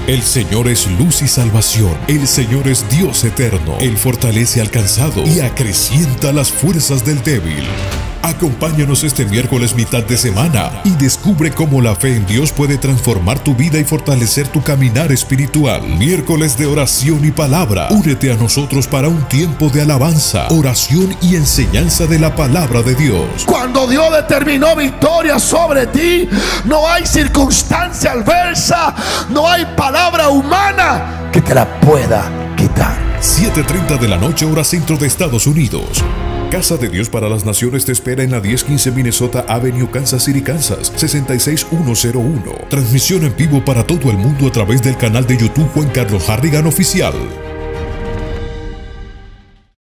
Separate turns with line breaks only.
El Señor es luz y salvación. El Señor es Dios eterno. Él fortalece al cansado y acrecienta las fuerzas del débil. Acompáñanos este miércoles mitad de semana y descubre cómo la fe en Dios puede transformar tu vida y fortalecer tu caminar espiritual. Miércoles de oración y palabra. Únete a nosotros para un tiempo de alabanza, oración y enseñanza de la palabra de Dios.
Cuando Dios determinó victoria sobre ti, no hay circunstancia adversa, no hay palabra humana que te la pueda quitar.
7:30 de la noche, hora centro de Estados Unidos. Casa de Dios para las Naciones te espera en la 1015 Minnesota Avenue, Kansas City, Kansas, 66101. Transmisión en vivo para todo el mundo a través del canal de YouTube Juan Carlos Harrigan Oficial.